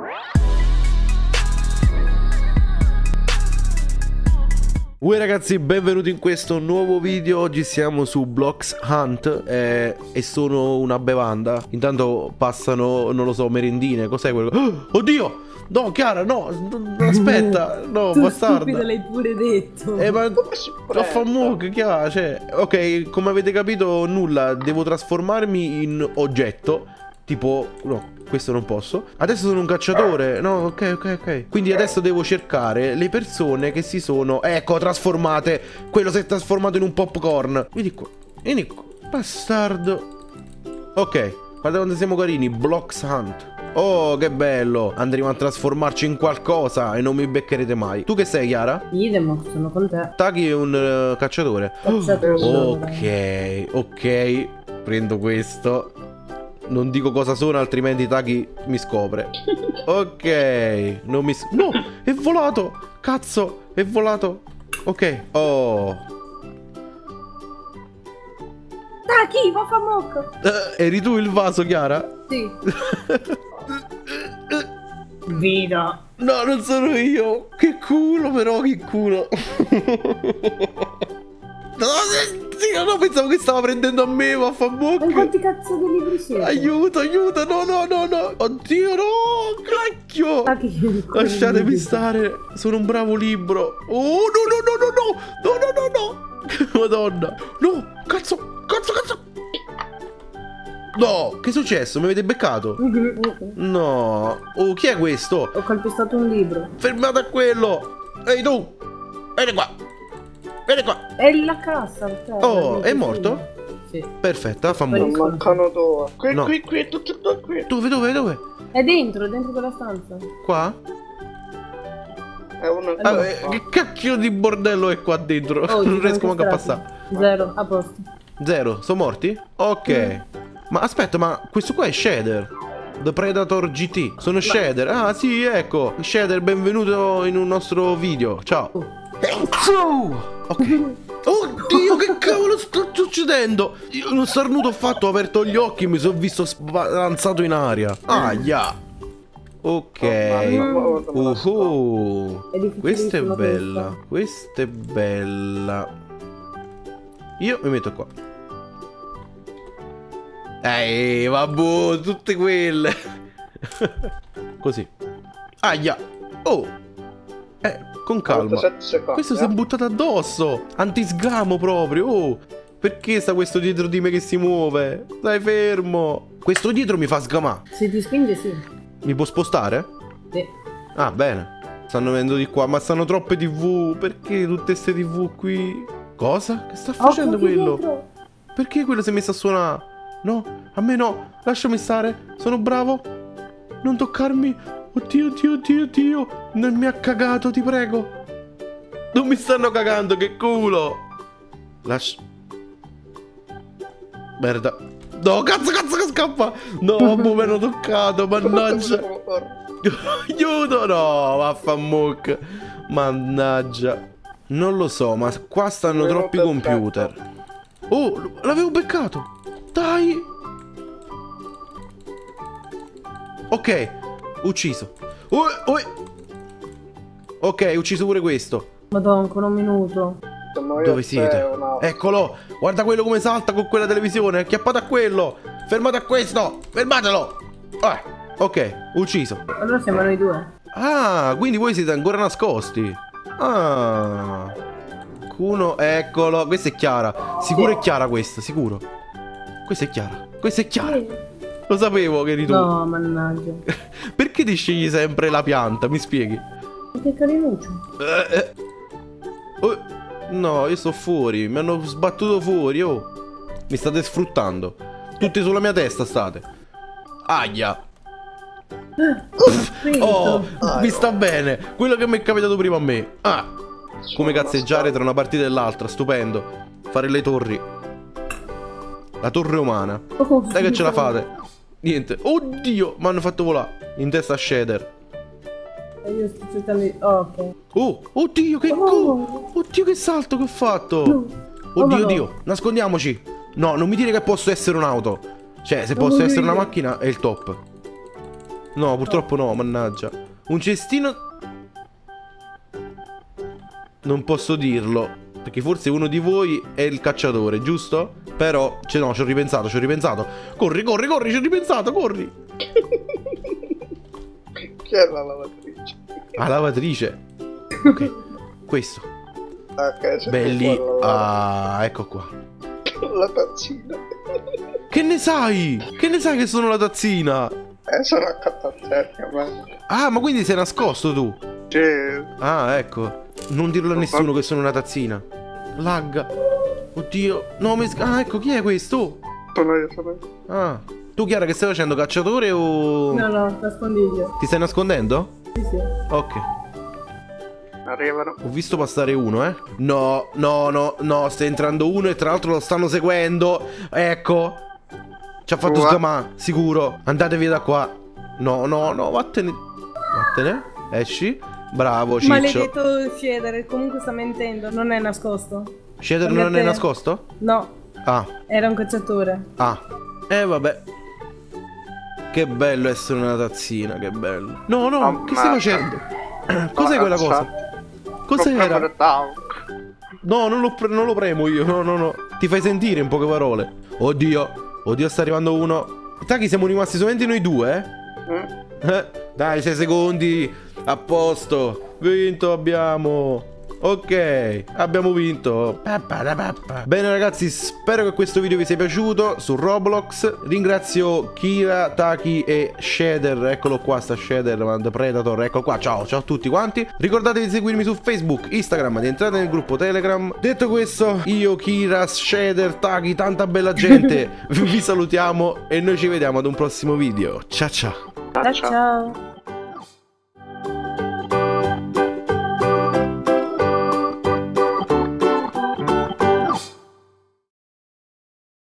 Uè ragazzi, benvenuti in questo nuovo video. Oggi siamo su Blox Hunt e sono una bevanda. Intanto passano, non lo so, merendine. Cos'è quello? Oh, oddio! No, Chiara, no, aspetta. No, tu bastarda. Stupido, l'hai pure detto. Ma affamuc, Chiara, cioè, ok, come avete capito nulla. Devo trasformarmi in oggetto. Tipo, no, questo non posso. Adesso sono un cacciatore. No, ok. Quindi adesso devo cercare le persone che si sono, ecco, trasformate. Quello si è trasformato in un popcorn. Vieni qua, bastardo. Ok, guarda quando siamo carini. Blox Hunt. Oh, che bello. Andremo a trasformarci in qualcosa e non mi beccherete mai. Tu che sei, Chiara? Idem, sono con te. Taki è un cacciatore. Ok. Prendo questo. Non dico cosa sono, altrimenti Taki mi scopre. Ok. No, è volato. Cazzo, è volato. Ok. Oh. Taki, va fa mocco. Eri tu il vaso, Chiara? Sì. Vida. No, non sono io. Che culo, però, che culo. No, pensavo che stava prendendo a me, vaffanbocca. Ma quanti cazzo di libri siete? Aiuto, no. Oddio, no, cacchio. Lasciatemi stare, sono un bravo libro. Oh, no. Madonna. No, cazzo. No, che è successo? Mi avete beccato? No. Oh, chi è questo? Ho calpestato un libro. Fermate a quello. Ehi tu, vieni qua. È la cassa. Oh, è morto? Sì. Perfetto, fammi. Mancano due. Qui, tutti e due qui. Dove? È dentro quella stanza. Qua? È uno Che cacchio di bordello è qua dentro? Oh, non riesco manco a passare. 0, a posto. 0, sono morti? Ok. Ma aspetta, ma questo qua è Shader. The Predator GT. Sono Shader. Ah, sì, ecco. Shader, benvenuto in un nostro video. Ciao. Ok. Oddio, che cavolo sta succedendo? Io uno starnuto ho fatto, ho aperto gli occhi e mi sono visto spalanzato in aria. Aia. Ok. Questa è bella. Questa è bella. Io mi metto qua. Vabbè, tutte quelle. Così. Aia. Oh. Con calma. Questo si è buttato addosso. Antisgamo proprio. Oh. Perché sta questo dietro di me che si muove? Stai fermo. Questo dietro mi fa sgamare. Se ti spinge, sì. Mi può spostare? Sì. Ah, bene. Stanno venendo di qua. Ma stanno troppe TV. Perché tutte queste TV qui? Cosa? Che sta facendo quello? Dietro. Perché quello si è messo a suonare? No, a me no. Lasciami stare. Sono bravo. Non toccarmi. Oddio. Non mi ha cagato, ti prego. Non mi stanno cagando, che culo. Merda. No, cazzo che scappa. No, mi hanno toccato, mannaggia. Aiuto, no, vaffanmuc. Mannaggia. Non lo so, ma qua stanno troppi computer. Oh, l'avevo beccato. Dai. Ok, ucciso. Ok, ucciso pure questo. Madonna, ancora un minuto. Dove siete? Eccolo. Guarda quello come salta con quella televisione. Acchiappato a quello. Fermate a questo. Fermatelo. Ok, ucciso. Allora siamo noi due. Ah, quindi voi siete ancora nascosti. Ah. Uno, eccolo. Questa è Chiara. Sicuro è Chiara questa, sicuro. Questa è Chiara. Lo sapevo che eri tu. No, mannaggia. Perché ti scegli sempre la pianta? Mi spieghi? Che carinuccio. No, io sto fuori. Mi hanno sbattuto fuori. Oh. Mi state sfruttando. Tutti sulla mia testa state. Aia. Oh, mi sta bene. Quello che mi è capitato prima a me. Come cazzeggiare tra una partita e l'altra. Stupendo. Fare le torri. La torre umana. Dai che ce la fate. Niente. Oddio, mi hanno fatto volare in testa a Shader. Io sto cercando di... ok. Oddio, che oddio, che salto che ho fatto. Oddio. Nascondiamoci. No, non mi dire che posso essere un'auto. Cioè, se posso essere una macchina è il top. No, purtroppo no, mannaggia. Un cestino... Non posso dirlo, perché forse uno di voi è il cacciatore, giusto? Però, no, ci ho ripensato, Corri, corri, corri, ci ho ripensato, corri. Chi è la lavatrice? Ah, lavatrice. Ok, questo. Ok, belli. Ah, ecco qua. La tazzina. Che ne sai? Che ne sai che sono la tazzina? Sono accanto a te, ma... Ah, ma quindi sei nascosto tu? Sì. Ah, ecco. Non dirlo a nessuno che sono una tazzina. Lagga. Oddio. No, ah, ecco, chi è questo? Sono io. Ah. Tu, Chiara, che stai facendo? Cacciatore o... No, nascondiglio. Ti stai nascondendo? Sì. Ok. Arrivano. Ho visto passare uno, eh. No, sta entrando uno e tra l'altro lo stanno seguendo. Ecco. Ci ha fatto sgamare, sicuro. Andate via da qua. No, vattene. Esci. Bravo, Ciccio. Maledetto Shader, comunque sta mentendo, non è nascosto. Shader non è nascosto? No. Ah. Era un cacciatore. Ah. Vabbè. Che bello essere una tazzina, che bello. No, che stai facendo? Cos'è quella cosa? Cos'era? No, non lo premo io. No. Ti fai sentire in poche parole. Oddio, sta arrivando uno. Taki, siamo rimasti solamente noi due, Dai, 6 secondi. A posto. Vinto abbiamo. Ok, abbiamo vinto. Bene ragazzi, spero che questo video vi sia piaciuto su Roblox. Ringrazio Kira, Taki e Shader. Eccolo qua, sta Shader, The Predator. Eccolo qua, ciao a tutti quanti. Ricordatevi di seguirmi su Facebook, Instagram, di entrare nel gruppo Telegram. Detto questo, io, Kira, Shader, Taki, tanta bella gente vi salutiamo e noi ci vediamo ad un prossimo video. Ciao. Ciao.